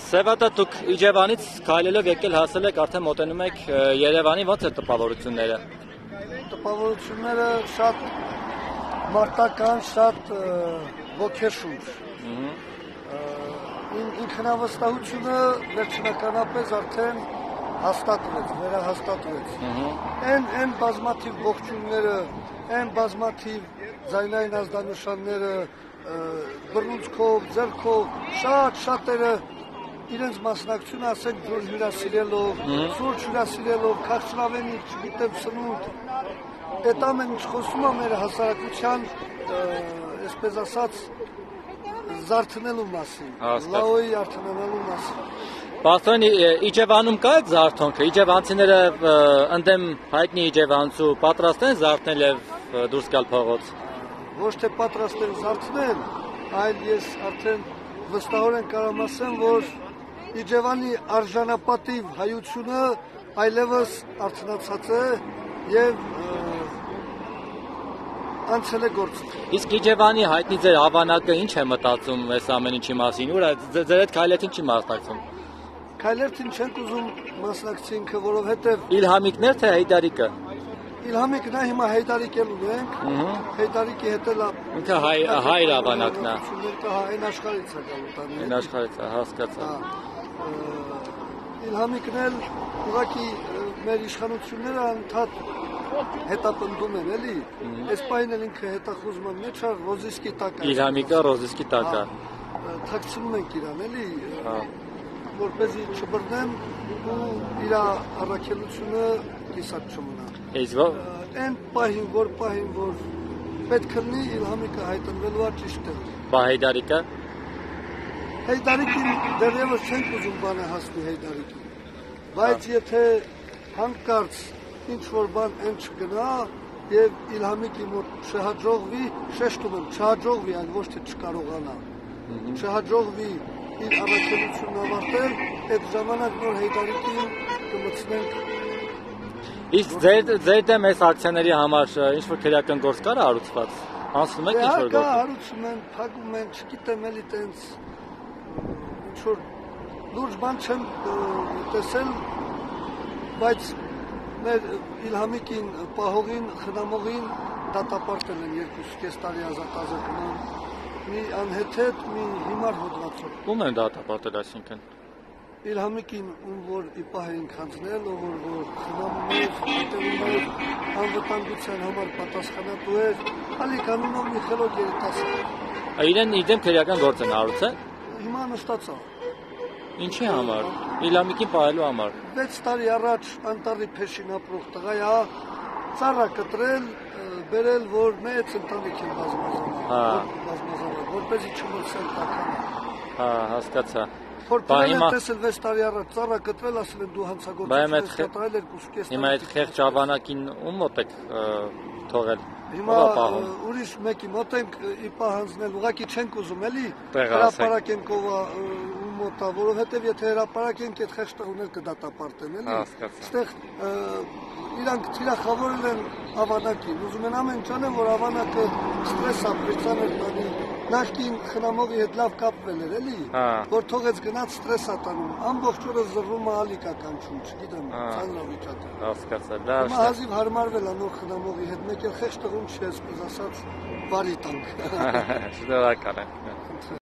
Սևատա դուք Իջևանից քայլելով եկել հասել եք արդեն մոտենում եք Երևանի, ո՞նց է տպավորությունները։ Տպավորությունները շատ մարտական, շատ ոգեշուր։ Ինքնավստահությունը վերջնականապես արդեն հաստատվեց, վերահաստատվեց։ Այն բազմաթիվ ողջույնները, այն բազմաթիվ ձայնային ազդանշանները, բռունցքով, ձեռքով, շատերը իրենց մասնակցությունը ասենք ջուր հյուրասիրելով, սուրճ հյուրասիրելով, քաղցրավենիք, չգիտեմ սնունդ, այդ ամեն ինչ խոսում է մեր հասարակության, այսպես ասած, զարթնելու մասին, լավոյի արդյունանալու մասին։ Պաստորեն Իջևանում կա այդ զարթոնքը, իջևանցիները ընդդեմ հայտնի իջևանցու պատրաստ են զարթնել և դուրս գալ փողոց։ Ոչ թե պատրաստ են զարթնել, այլ ես արդեն վստահորեն կարող ասեմ, որ Իջևանի արժանապատիվ հայությունը այլևս արդյունացած է և անցել է գործը։ Իսկ Իջևանի հայտնի ձեր ավանակը ինչ է մտածում այս ամեն ինչի մասին, ուր է ձեր այդ քայլերթին չի մասնակցում։ Քայլերթին չենք ուզում մասնակցի ինքը, որովհետև Իլհամիկն էր թե Հեյդարիկը։ Իլհամիկն է, հիմա Հեյդարիկ էլ ունենք, Հեյդարիկի հետ էլ ինքը հայր ավանակն է։ Այն աշխարհից է գալու տանի։ Այն աշխարհից է, հասկացա։ Իլհամիկն էլ ուղղակի մեր իշխանությունները անդադ հետապնդում են, էլի։ Այս պահին էլ ինքը հետախուզման մեջ է, ռոզիսկի տակ է։ Իլհամիկը ռոզիսկի տակ է։ Թաքցնում ենք իրան, էլի, որպեսզի չբռնեն ու իր առաքելությունը կիսատ չմնա։ Այն պահին, որ պետք կլինի Իլհամիկը հայտնվելու է ճիշտ է։ Բա Հեյդարիկը։ Հեյդարիկին դեռևս չենք ուզում բանը հասնի Հեյդարիկին, բայց եթե հանկարծ ինչ-որ բան են չգնա և Իլհամիկի մոտ չհաջողվի, շեշտում եմ, չհաջողվի, այլ ոչ թե չկարողանա, չհաջողվի իր առաքելությունն ավարտել, այդ ժամանակ նոր Հեյդարիկին կմտցնենք։ Իսկ ձեր դեմ այս ակցիաների համար ինչ-որ քրեական գործ կար հարուցված, անցնում եք ինչ-որ գործ։ Հարուցում են, փակում են, չգիտեմ էլի տենց ինչ-որ լուրջ բան չեմ տեսել, բայց մեր Իլհամիկին պահողին, խնամողին դատապարտել են 2.5 տարի ազատազրկման, մի անհեթեթ, մի հիմար հոդվածով։ Ում են դատապարտել այսինքն։ Իլհամիկին, ում որ ի պահ էին քանձնել, ով որ խնամում էր, հետևում էր, անվտանգության համար պատասխանատու էր, ալիք անունով մի խելոք երիտասարդ։ Իրեն իդեմ քրեական գործ են հարուցել։ Հիմա նստած է։ Ինչի համար։ Իլհամիկին պահելու համար։ 6 տարի առաջ անտառի փեշին ապրող տղա է, ծառա կտրել, բերել, որ մեծ ընտանիք են բազմազանել, որպեսզի չմրցեն տականը։ Հասկացա։ Որպեսզի են տեսել 6 տարի առաջ ծառա կտրել, ասել են դու հանցագործություն ես կտրել 2.5 տարի։ Հիմա այդ խեղճ ավանակին ում մոտ եք թողել։ Հիմա ուրիշ մեկի մոտ ենք ի պահ հանձնել, ուղղակի չենք ուզում էլի հրապարակենք ով մոտա, որովհետև եթե հրապարակենք այդ խեղճ տղուներ կդատապարտեն էլի։ Այստեղ իրանք թիրախավորել են ավանակին, ուզում են ամեն ինչ անեն, որ ավանակը ստրես է, պրիծաներ տանի, նախկին խնամողի հետ լավ կապվել էր էլի, որ թողեց գնաց ստրես է տանում, ամբողջ օրը զրվում է ալիկա կանչում, չգիտեմ, ծանրավիճակ է։ Հասկացա, հիմա հազիվ հարմարվել է նոր խնամողի հետ, մեկ էլ խեղճ տղուն չի, այսպես ասած, բարի տանք։ Շնորհակալ եմ։